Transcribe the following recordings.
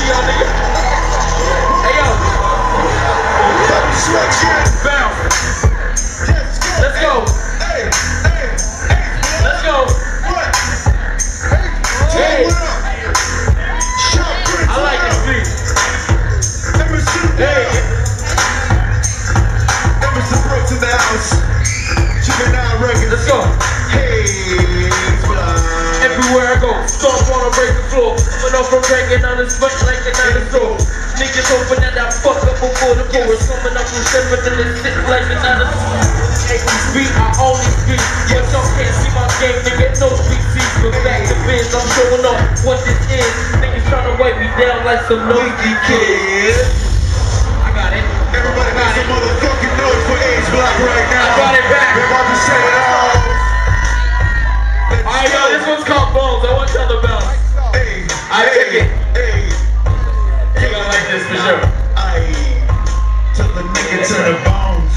yo, nigga. Hey, yo. Bounce. Let's go. Let's go. Hey. I like this beat. Hey. Emerson Brooks in the house. Let's go. Hey. Everywhere I go, stomp on a break the floor. Coming off from breaking on his foot like a dinosaur. Niggas hoping that I fuck up before the chorus. Coming up from seven to the six like a dinosaur. Beat, I only speak. But y'all can't see my game, nigga. No species. But back to biz, I'm showing off what this is. Niggas trying to wipe me down like some nosy kids. I got it. Everybody got some motherfucking noise for Age Block right now. I got it back. We're about to set it off. Alright, yo, this one's called Bones. I want y'all to bounce. Hey, I take it. Hey, You're gonna like this for sure. Aye, till the nigga to the bones.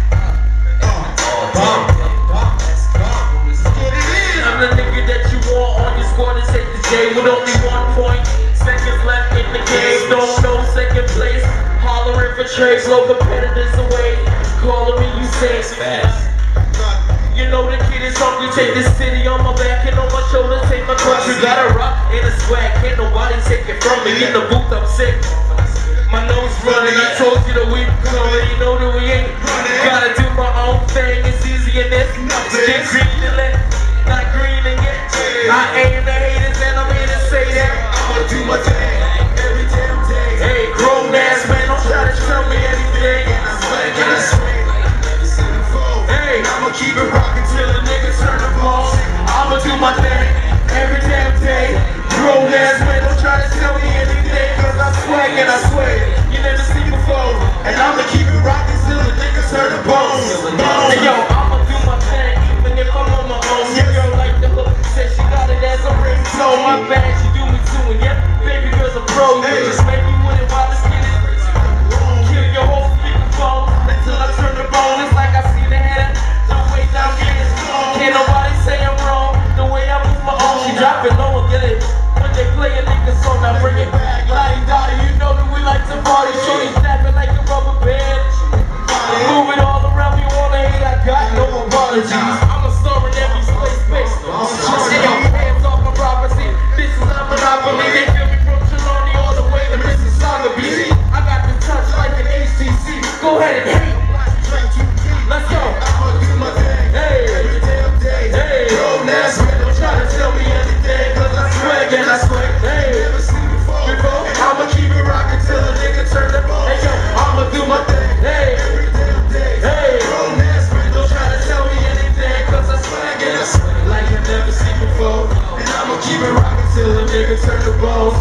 I'm the nigga that you want on your squad to take the J with only 1 point. Seconds left in the game, don't know second place. Hollering for trades, low competitors away. Calling me, you say it's fast. You know the kid is hungry, take this city on my back and on my shoulders, take my country. Got a rock and a swag, can't nobody take it from me. In the booth, I'm sick. My nose running, I told you that we coming, you know that we ain't. Gotta do my own thing, it's easy and this. Get green and let, not green and get. I aim the haters and I'm here to say that I'ma do my thing every damn day. hey, grown ass man, don't try to tell me anything. And I swear, like I've never seen before. Hey, I'ma keep it rocking till the nigga turn the ball. I'ma do my thing every damn day. Grown ass man, don't try to tell me anything. Cause I swag and I swear you never seen before. And I'ma keep it rocking till the nigga turn the bones. Hey yo, I'ma do my thing even if I'm on my own. Your girl like the hook, said she got it as a ringtone. My bad, she do me too, and yep, baby girl's a pro. You just make me with it while it's getting. Kill your whole speakerphone until I turn the bone. It's like I see the head, the way down getting. Can't nobody say I'm wrong. The way I move my own, she drop it low and get it. When they play a nigga song, I bring it back. Lottie Dottie, you know that we like to party. Shorty snapping like a rubber band. Move it all around me, wanna hate, I got no apologies. I'm a star in every space. Hey, yo, hands off my property. This is a monopoly. They feel me from Trelawney all the way to Mississauga, BC. I got the touch like an ACC. Go ahead and hate. Let's go. I'ma do my thing every damn day. Hey, Grown ass man, don't try to tell me anything. Cause I swag and I swag. Hey, Never seen before. And I'ma keep it rocking till the nigga turn the ball. hey, yo, I'ma do my thing hey, every damn day. hey. Grown ass man, don't try to tell me anything. Cause I swag and I swag like you never seen before. And I'ma keep it rocking till the nigga turn the ball.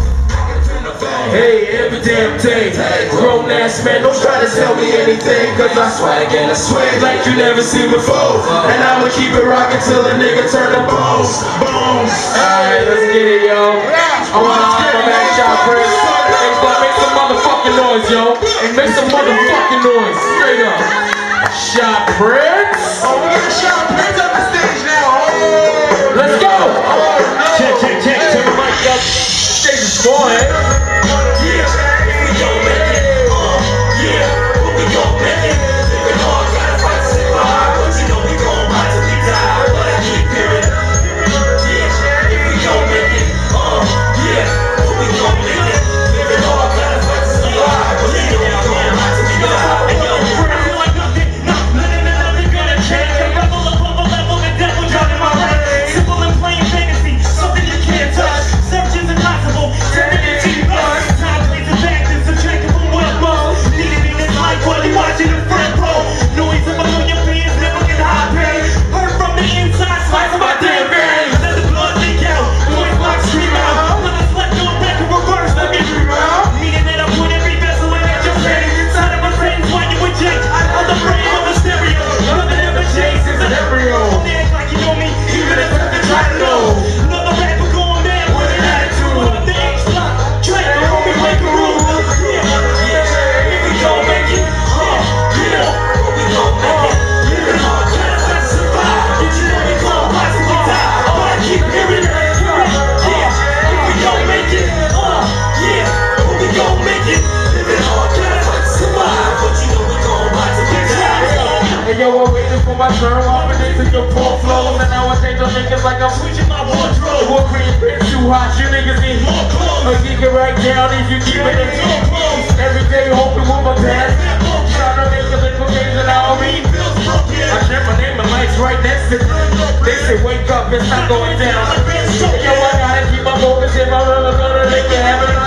Hey, every damn day. Grown ass man, don't try to tell me anything. Cause I swag and I swag like you never seen before. And I'ma keep it rocking till the nigga turn the bones. Alright, let's get it, yo. I wanna get my man shot first. Hey, but make some motherfucking noise, yo. And make some motherfucking noise. Straight up. Shot Prince. Oh, we got Shot Prince on the stage now. Oh, Let's go. no. Check. Turn the mic up. Stage is full, eh? I turn off and into your poor flows. And now I change your niggas like I'm switching my wardrobe. What green bitch too hot, you niggas need more clothes. I kick it right down if you keep it in your clothes. Every day hoping with my past. Trying to make a little things that I don't mean. I share my name and lights right next to me. They say wake up, it's not going down. Yo, I gotta keep my focus if I'm ever gonna make it happen.